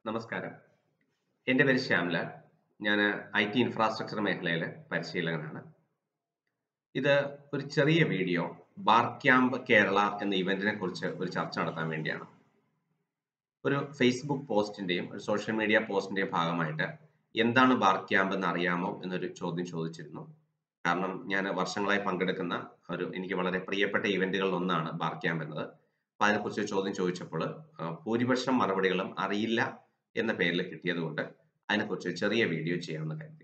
നമസ്കാരം. എൻ്റെ പേര് ശ്യാംലാൽ. ഞാൻ IT ഇൻഫ്രാസ്ട്രക്ചർ മേഖലയിലെ പരിശീലകനാണ്. ഇത് ഒരു ചെറിയ വീഡിയോ ബാർ ക്യാമ്പ് കേരള എന്ന ഇവന്റിനെ കുറിച്ച് ഒരു ചർച്ച നടത്താൻ വേണ്ടിയാണ്. ഒരു ഫേസ്ബുക്ക് പോസ്റ്റിന്റെയും ഒരു സോഷ്യൽ മീഡിയ പോസ്റ്റിന്റെയും ഭാഗമായിട്ട് എന്താണ് ബാർ ക്യാമ്പ് എന്ന് അറിയാമോ എന്നൊരു ചോദ്യം ചോദിച്ചിരുന്നു. കാരണം ഞാൻ വർഷങ്ങളായി പങ്കെടുക്കുന്ന എനിക്ക് വളരെ പ്രിയപ്പെട്ട ഇവന്റുകളിൽ ഒന്നാണ് ബാർ ക്യാമ്പ് എന്നത്. അപ്പോൾ അതിനെക്കുറിച്ച് ചോദ്യം ചോദിച്ചപ്പോൾ ഭൂരിപക്ഷം മറുപടികളും അറിയില്ല എന്ന പേരിൽ കിട്ടിയതുകൊണ്ട് അതിനെക്കുറിച്ച് ചെറിയ വീഡിയോ ചെയ്യാമെന്ന് കരുതി.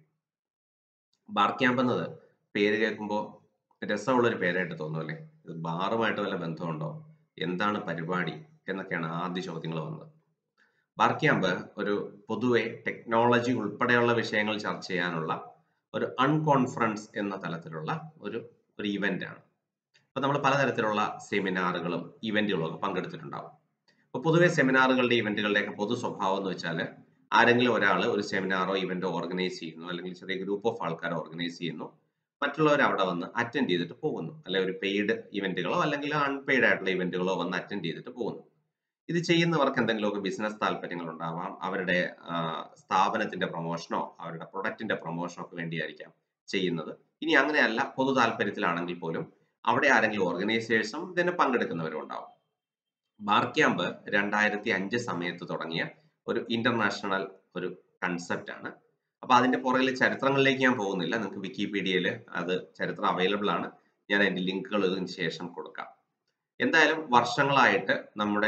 ബാർ ക്യാമ്പ് എന്നത് പേര് കേൾക്കുമ്പോൾ രസമുള്ളൊരു പേരായിട്ട് തോന്നും അല്ലേ? ഇത് ബാറുമായിട്ട് വല്ല ബന്ധമുണ്ടോ? എന്താണ് പരിപാടി എന്നൊക്കെയാണ് ആദ്യ ചോദ്യങ്ങൾ വന്നത്. ബാർ ക്യാമ്പ് ഒരു പൊതുവെ ടെക്നോളജി ഉൾപ്പെടെയുള്ള വിഷയങ്ങൾ ചർച്ച ചെയ്യാനുള്ള ഒരു അൺകോൺഫറൻസ് എന്ന തലത്തിലുള്ള ഒരു ഇവന്റ് ആണ്. അപ്പൊ നമ്മൾ പലതരത്തിലുള്ള സെമിനാറുകളും ഇവന്റുകളും ഒക്കെ പങ്കെടുത്തിട്ടുണ്ടാവും. അപ്പൊ പൊതുവെ സെമിനാറുകളുടെ ഇവന്റുകളുടെയൊക്കെ പൊതു സ്വഭാവം എന്ന് വെച്ചാൽ ആരെങ്കിലും ഒരാൾ ഒരു സെമിനാറോ ഇവന്റോ ഓർഗനൈസ് ചെയ്യുന്നു, അല്ലെങ്കിൽ ചെറിയ ഗ്രൂപ്പ് ഓഫ് ആൾക്കാർ ഓർഗനൈസ് ചെയ്യുന്നു, മറ്റുള്ളവർ അവിടെ വന്ന് അറ്റൻഡ് ചെയ്തിട്ട് പോകുന്നു. അല്ലെങ്കിൽ ഒരു പെയ്ഡ് ഇവന്റുകളോ അല്ലെങ്കിൽ അൺപെയ്ഡ് ആയിട്ടുള്ള ഇവന്റുകളോ വന്ന് അറ്റൻഡ് ചെയ്തിട്ട് പോകുന്നു. ഇത് ചെയ്യുന്നവർക്ക് എന്തെങ്കിലുമൊക്കെ ബിസിനസ് താല്പര്യങ്ങൾ ഉണ്ടാവാം. അവരുടെ സ്ഥാപനത്തിന്റെ പ്രൊമോഷനോ അവരുടെ പ്രൊഡക്റ്റിന്റെ പ്രൊമോഷനോ ഒക്കെ വേണ്ടിയായിരിക്കാം ചെയ്യുന്നത്. ഇനി അങ്ങനെയല്ല, പൊതു താല്പര്യത്തിലാണെങ്കിൽ പോലും അവിടെ ആരെങ്കിലും ഓർഗനൈസേഴ്സും ഇതിന് പങ്കെടുക്കുന്നവരും ഉണ്ടാവും. ബാർ ക്യാമ്പ് 2005 സമയത്ത് തുടങ്ങിയ ഒരു ഇന്റർനാഷണൽ ഒരു കൺസെപ്റ്റ് ആണ്. അപ്പൊ അതിന്റെ പുറകിലെ ചരിത്രങ്ങളിലേക്ക് ഞാൻ പോകുന്നില്ല. നിങ്ങൾക്ക് വിക്കിപീഡിയയിൽ അത് ചരിത്രം അവൈലബിൾ ആണ്. ഞാൻ അതിന്റെ ലിങ്കുകൾ ഇതിന് ശേഷം കൊടുക്കാം. എന്തായാലും വർഷങ്ങളായിട്ട് നമ്മുടെ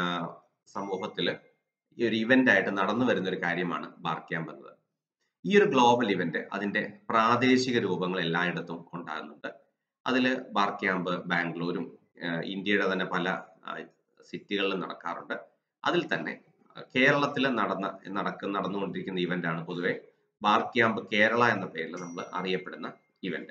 സമൂഹത്തിൽ ഈ ഒരു ഇവന്റ് ആയിട്ട് നടന്നു വരുന്ന ഒരു കാര്യമാണ് ബാർ ക്യാമ്പ് എന്നത്. ഈ ഒരു ഗ്ലോബൽ ഇവന്റ് അതിന്റെ പ്രാദേശിക രൂപങ്ങൾ എല്ലായിടത്തും ഉണ്ടാകുന്നുണ്ട്. അതിൽ ബാർ ക്യാമ്പ് ബാംഗ്ലൂരും ഇന്ത്യയുടെ തന്നെ പല സിറ്റികളിലും നടക്കാറുണ്ട്. അതിൽ തന്നെ കേരളത്തിൽ നടന്നുകൊണ്ടിരിക്കുന്ന ഇവന്റ് ആണ് പൊതുവെ ബാർ ക്യാമ്പ് കേരള എന്ന പേരിൽ നമ്മൾ അറിയപ്പെടുന്ന ഇവന്റ്.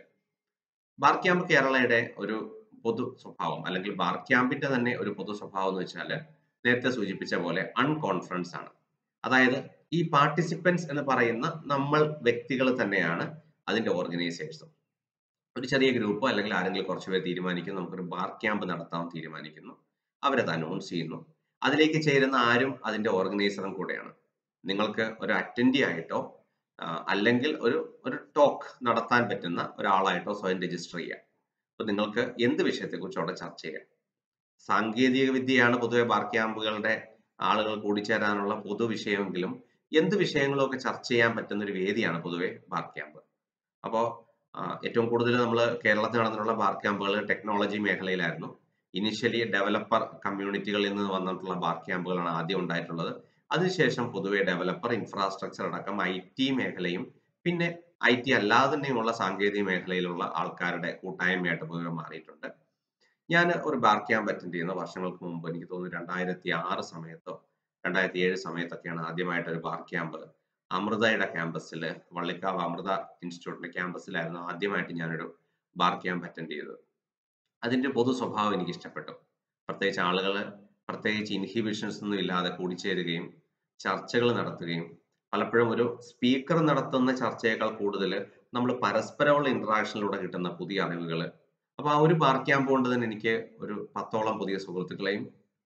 ബാർ ക്യാമ്പ് കേരളയുടെ ഒരു പൊതു സ്വഭാവം, അല്ലെങ്കിൽ ബാർ ക്യാമ്പിന്റെ തന്നെ ഒരു പൊതു സ്വഭാവം എന്ന് വെച്ചാൽ നേരത്തെ സൂചിപ്പിച്ച പോലെ അൺകോൺഫറൻസ് ആണ്. അതായത് ഈ പാർട്ടിസിപ്പൻസ് എന്ന് പറയുന്ന നമ്മൾ വ്യക്തികൾ തന്നെയാണ് അതിന്റെ ഓർഗനൈസേഴ്സും. ഒരു ചെറിയ ഗ്രൂപ്പോ അല്ലെങ്കിൽ ആരെങ്കിലും കുറച്ചുപേർ തീരുമാനിക്കുന്നു നമുക്കൊരു ബാർ ക്യാമ്പ് നടത്താൻ തീരുമാനിക്കുന്നു. അവരത് അനൗൺസ് ചെയ്യുന്നു. അതിലേക്ക് ചേരുന്ന ആരും അതിന്റെ ഓർഗനൈസറും കൂടെയാണ്. നിങ്ങൾക്ക് ഒരു അറ്റൻഡി ആയിട്ടോ അല്ലെങ്കിൽ ഒരു ടോക്ക് നടത്താൻ പറ്റുന്ന ഒരാളായിട്ടോ സ്വയം രജിസ്റ്റർ ചെയ്യാം. അപ്പൊ നിങ്ങൾക്ക് എന്ത് വിഷയത്തെക്കുറിച്ചും അവിടെ ചർച്ച ചെയ്യാം. സാങ്കേതിക വിദ്യയാണ് പൊതുവെ ബാർ ക്യാമ്പുകളുടെ ആളുകൾ കൂടിച്ചേരാനുള്ള പൊതുവിഷയമെങ്കിലും എന്ത് വിഷയങ്ങളൊക്കെ ചർച്ച ചെയ്യാൻ പറ്റുന്ന ഒരു വേദിയാണ് പൊതുവെ ബാർ ക്യാമ്പ്. അപ്പോൾ ഏറ്റവും കൂടുതൽ നമ്മൾ കേരളത്തിൽ നടന്നിട്ടുള്ള ബാർ ക്യാമ്പുകൾ ടെക്നോളജി മേഖലയിലായിരുന്നു. ഇനിഷ്യലി ഡെവലപ്പർ കമ്മ്യൂണിറ്റികളിൽ നിന്ന് വന്നിട്ടുള്ള ബാർ ക്യാമ്പുകളാണ് ആദ്യം ഉണ്ടായിട്ടുള്ളത്. അതിനുശേഷം പൊതുവെ ഡെവലപ്പർ, ഇൻഫ്രാസ്ട്രക്ചർ അടക്കം IT മേഖലയും പിന്നെ IT അല്ലാതെ തന്നെയുമുള്ള സാങ്കേതിക മേഖലയിലുള്ള ആൾക്കാരുടെ കൂട്ടായ്മയായിട്ട് പൊതുവെ മാറിയിട്ടുണ്ട്. ഞാൻ ഒരു ബാർ ക്യാമ്പ് അറ്റൻഡ് ചെയ്യുന്ന വർഷങ്ങൾക്ക് മുമ്പ്, എനിക്ക് തോന്നുന്നു 2006 സമയത്തോ 2007 സമയത്തൊക്കെയാണ് ആദ്യമായിട്ട് ഒരു ബാർ ക്യാമ്പ് അമൃതയുടെ ക്യാമ്പസിൽ, വള്ളിക്കാവ് അമൃത ഇൻസ്റ്റിറ്റ്യൂട്ടിന്റെ ക്യാമ്പസിലായിരുന്നു ആദ്യമായിട്ട് ഞാനൊരു ബാർ ക്യാമ്പ് അറ്റൻഡ് ചെയ്തത്. അതിന്റെ പൊതു സ്വഭാവം എനിക്ക് ഇഷ്ടപ്പെട്ടു. പ്രത്യേകിച്ച് ആളുകൾ പ്രത്യേകിച്ച് ഇൻഹിബിഷൻസ് ഒന്നും ഇല്ലാതെ കൂടിച്ചേരുകയും ചർച്ചകൾ നടത്തുകയും, പലപ്പോഴും ഒരു സ്പീക്കർ നടത്തുന്ന ചർച്ചയേക്കാൾ കൂടുതൽ നമ്മൾ പരസ്പരമുള്ള ഇന്ററാക്ഷനിലൂടെ കിട്ടുന്ന പുതിയ അറിവുകൾ. അപ്പൊ ആ ഒരു ബാർ ക്യാമ്പ് കൊണ്ട് തന്നെ എനിക്ക് ഒരു 10ഓളം പുതിയ സുഹൃത്തുക്കളെയും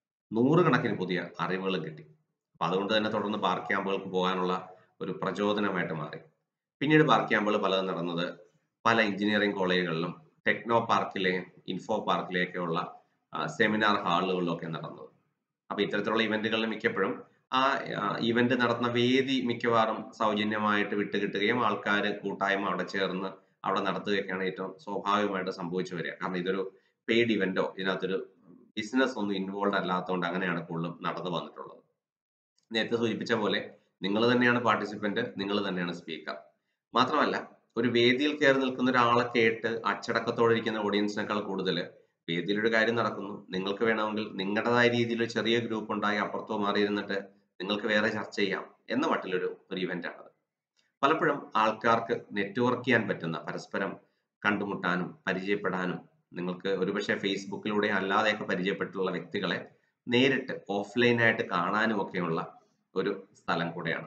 100 കണക്കിന് പുതിയ അറിവുകളും കിട്ടി. അപ്പൊ അതുകൊണ്ട് തന്നെ തുടർന്ന് ബാർ ക്യാമ്പുകൾക്ക് പോകാനുള്ള ഒരു പ്രചോദനമായിട്ട് മാറി. പിന്നീട് ബാർ ക്യാമ്പുകൾ പലതും നടന്നത് പല എഞ്ചിനീയറിംഗ് കോളേജുകളിലും ടെക്നോ പാർക്കിലെയും ഇൻഫോ പാർക്കിലെയൊക്കെയുള്ള സെമിനാർ ഹാളുകളിലൊക്കെ നടന്നത്. അപ്പൊ ഇത്തരത്തിലുള്ള ഇവന്റുകളിൽ മിക്കപ്പോഴും ആ ഇവന്റ് നടത്തുന്ന വേദി മിക്കവാറും സൗജന്യമായിട്ട് വിട്ടുകിട്ടുകയും ആൾക്കാർ കൂട്ടായ്മ അവിടെ ചേർന്ന് അവിടെ നടത്തുകയൊക്കെയാണ് ഏറ്റവും സ്വാഭാവികമായിട്ട് സംഭവിച്ചു വരിക. കാരണം ഇതൊരു പെയ്ഡ് ഇവന്റോ ഇതിനകത്തൊരു ബിസിനസ് ഒന്നും ഇൻവോൾവ് അല്ലാത്തതുകൊണ്ട് അങ്ങനെയാണ് കൂടുതലും നടന്നു വന്നിട്ടുള്ളത്. നേരത്തെ സൂചിപ്പിച്ച പോലെ നിങ്ങൾ തന്നെയാണ് പാർട്ടിസിപ്പന്റ്, നിങ്ങൾ തന്നെയാണ് സ്പീക്കർ. മാത്രമല്ല, ഒരു വേദിയിൽ കയറി നിൽക്കുന്ന ഒരാളെ കേട്ട് അച്ചടക്കത്തോടെ ഇരിക്കുന്ന ഓഡിയൻസിനേക്കാൾ കൂടുതൽ വേദിയിലൊരു കാര്യം നടക്കുന്നു, നിങ്ങൾക്ക് വേണമെങ്കിൽ നിങ്ങളുടേതായ രീതിയിൽ ഒരു ചെറിയ ഗ്രൂപ്പ് ഉണ്ടായി അപ്പുറത്തോ മാറിയിരുന്നിട്ട് നിങ്ങൾക്ക് വേറെ ചർച്ച ചെയ്യാം എന്ന മട്ടിലൊരു ഇവന്റ് ആണത്. പലപ്പോഴും ആൾക്കാർക്ക് നെറ്റ്വർക്ക് ചെയ്യാൻ പറ്റുന്ന, പരസ്പരം കണ്ടുമുട്ടാനും പരിചയപ്പെടാനും, നിങ്ങൾക്ക് ഒരുപക്ഷെ ഫേസ്ബുക്കിലൂടെ അല്ലാതെയൊക്കെ പരിചയപ്പെട്ടുള്ള വ്യക്തികളെ നേരിട്ട് ഓഫ്ലൈനായിട്ട് കാണാനും ഒക്കെയുള്ള ഒരു സ്ഥലം കൂടെയാണ്.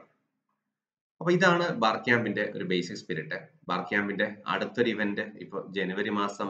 അപ്പൊ ഇതാണ് ബാർ ക്യാമ്പിന്റെ ഒരു ബേസിക് സ്പിരിറ്റ്. ബാർ ക്യാമ്പിന്റെ അടുത്തൊരു ഇവന്റ് ഇപ്പൊ ജനുവരി മാസം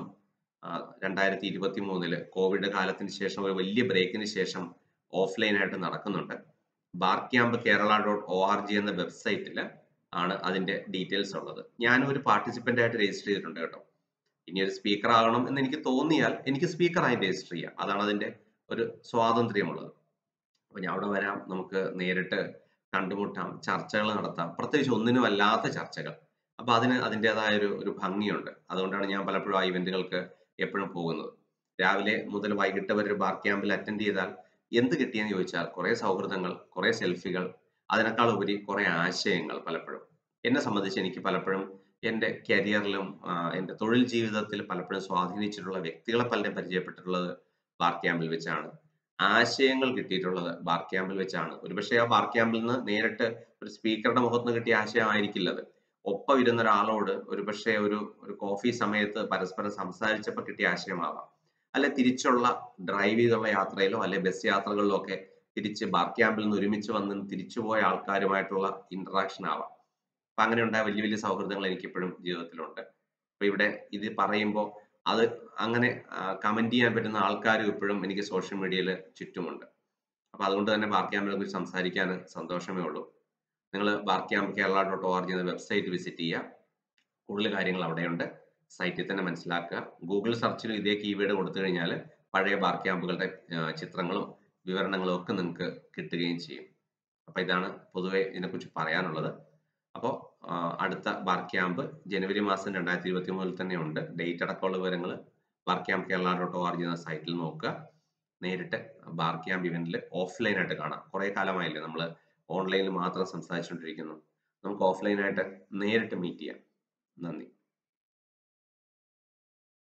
2023 കോവിഡ് കാലത്തിന് ശേഷം ഒരു വലിയ ബ്രേക്കിന് ശേഷം ഓഫ്ലൈൻ ആയിട്ട് നടക്കുന്നുണ്ട്. barkyambkerala.org എന്ന വെബ്സൈറ്റിൽ ആണ് അതിന്റെ ഡീറ്റെയിൽസ് ഉള്ളത്. ഞാനും ഒരു പാർട്ടിസിപ്പന്റ് ആയിട്ട് രജിസ്റ്റർ ചെയ്തിട്ടുണ്ട് കേട്ടോ. ഇനി ഒരു സ്പീക്കർ ആകണം എന്ന് എനിക്ക് തോന്നിയാൽ എനിക്ക് സ്പീക്കറായി രജിസ്റ്റർ ചെയ്യാം. അതാണ് അതിന്റെ ഒരു സ്വാതന്ത്ര്യമുള്ളത്. അപ്പൊ ഞാൻ അവിടെ വരാം, നമുക്ക് നേരിട്ട് കണ്ടുമുട്ടാം, ചർച്ചകൾ നടത്താം, പ്രത്യേകിച്ച് ഒന്നിനും അല്ലാത്ത ചർച്ചകൾ. അപ്പൊ അതിന് അതിൻ്റെതായ ഒരു ഭംഗിയുണ്ട്. അതുകൊണ്ടാണ് ഞാൻ പലപ്പോഴും ആ ഇവന്റുകൾക്ക് എപ്പോഴും പോകുന്നത്. രാവിലെ മുതൽ വൈകിട്ട് വരെ ഒരു ബാർ ക്യാമ്പിൽ അറ്റൻഡ് ചെയ്താൽ എന്ത് കിട്ടിയെന്ന് ചോദിച്ചാൽ കുറെ സൗഹൃദങ്ങൾ, കുറെ സെൽഫികൾ, അതിനേക്കാൾ ഉപരി കുറെ ആശയങ്ങൾ. പലപ്പോഴും എന്നെ സംബന്ധിച്ച് എനിക്ക് പലപ്പോഴും എൻ്റെ കരിയറിലും എൻ്റെ തൊഴിൽ ജീവിതത്തിൽ പലപ്പോഴും സ്വാധീനിച്ചിട്ടുള്ള വ്യക്തികളെ പലരും പരിചയപ്പെട്ടിട്ടുള്ളത് ബാർ ക്യാമ്പിൽ വെച്ചാണ്. ആശയങ്ങൾ കിട്ടിയിട്ടുള്ളത് ബാർ ക്യാമ്പിൽ വെച്ചാണ്. ഒരുപക്ഷെ ആ ബാർ ക്യാമ്പിൽ നിന്ന് നേരിട്ട് ഒരു സ്പീക്കറുടെ മുഖത്ത് നിന്ന് കിട്ടിയ ആശയം ആയിരിക്കില്ല അത്. ഒപ്പം ഇരുന്ന ഒരാളോട് ഒരുപക്ഷെ ഒരു കോഫി സമയത്ത് പരസ്പരം സംസാരിച്ചപ്പോൾ കിട്ടിയ ആശയമാവാം. അല്ലെ തിരിച്ചുള്ള ഡ്രൈവ് ചെയ്തുള്ള യാത്രയിലോ അല്ലെ ബസ് യാത്രകളിലോ ഒക്കെ തിരിച്ച് ബാർ ക്യാമ്പിൽ നിന്ന് ഒരുമിച്ച് വന്ന് തിരിച്ചുപോയ ആൾക്കാരുമായിട്ടുള്ള ഇന്ററാക്ഷൻ ആവാം. അപ്പൊ അങ്ങനെ ഉണ്ടായ വലിയ വലിയ സൗഹൃദങ്ങൾ എനിക്ക് ഇപ്പോഴും ജീവിതത്തിലുണ്ട്. അപ്പൊ ഇവിടെ ഇത് പറയുമ്പോൾ അത് അങ്ങനെ കമന്റ് ചെയ്യാൻ പറ്റുന്ന ആൾക്കാരും ഇപ്പോഴും എനിക്ക് സോഷ്യൽ മീഡിയയിൽ ചുറ്റുമുണ്ട്. അപ്പൊ അതുകൊണ്ട് തന്നെ ബാർ ക്യാമ്പിനെ കുറിച്ച് സംസാരിക്കാൻ സന്തോഷമേ ഉള്ളൂ. നിങ്ങൾ barkyambkerala.org എന്ന വെബ്സൈറ്റ് വിസിറ്റ് ചെയ്യുക. കൂടുതൽ കാര്യങ്ങൾ അവിടെയുണ്ട്. സൈറ്റിൽ തന്നെ മനസ്സിലാക്കുക. ഗൂഗിൾ സെർച്ചിൽ ഇതേ കീവേഡ് കൊടുത്തു കഴിഞ്ഞാൽ പഴയ ബാർ ക്യാമ്പുകളുടെ ചിത്രങ്ങളും വിവരണങ്ങളും ഒക്കെ നിങ്ങൾക്ക് കിട്ടുകയും ചെയ്യും. അപ്പൊ ഇതാണ് പൊതുവെ ഇതിനെക്കുറിച്ച് പറയാനുള്ളത്. അപ്പോൾ അടുത്ത ബാർ ക്യാമ്പ് ജനുവരി മാസം 2023 തന്നെ ഉണ്ട്. ഡേറ്റ് അടക്കമുള്ള വിവരങ്ങൾ barkyambkerala.org എന്ന സൈറ്റിൽ നോക്കുക. നേരിട്ട് ബാർ ക്യാമ്പ് ഇവന്റിൽ ഓഫ്ലൈൻ ആയിട്ട് കാണാം. കുറെ കാലമായില്ലേ നമ്മൾ ഓൺലൈനിൽ മാത്രം സംസാരിച്ചുകൊണ്ടിരിക്കുന്നു. നമുക്ക് ഓഫ്ലൈൻ ആയിട്ട് നേരിട്ട് മീറ്റ് ചെയ്യാം. നന്ദി.